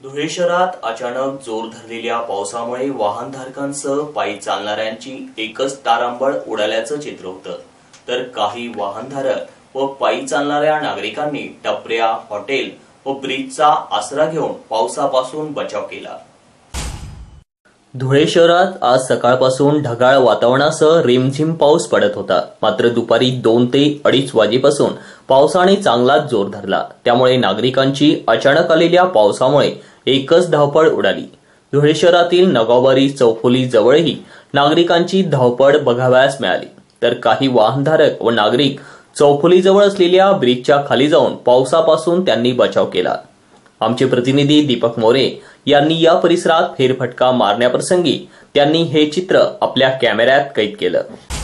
धुळे शहरात अचानक जोर धरलेल्या पावसामुळे वाहनधारकांसह पायी चालणाऱ्यांची एकच तारांबळ उडाल्याचं चित्र होतं। तर काही वाहनधारक व पायी चालणाऱ्या नागरिकांनी टपऱ्या, हॉटेल व ब्रिजचा आसरा घेऊन पावसापासून बचाव केला। धुळे शहरात आज सकाळपासून ढगाळ वातावरणासह रिमझिम पाऊस पडत होता। मात्र दुपारी 2 ते 2:30 वाजेपासून पावसाने चांगलाच जोर धरला। त्यामुळे नागरिकांची अचानक आलेल्या पावसामुळे एकच धावपळ उडाली। धुळे शहरातील नगावबारी चौफुली जवळही नागरिकांची धावपळ बघावयास मिळाली। तर काही वाहनधारक व नागरिक चौफुलीजवळ असलेल्या ब्रिजच्या खाली जाऊन पावसापासून त्यांनी बचाव केला। आमचे प्रतिनिधी दीपक मोरे यांनी या परिसरात फेरफटका मारण्याप्रसंगी त्यांनी हे चित्र आपल्या कॅमेऱ्यात कैद केलं।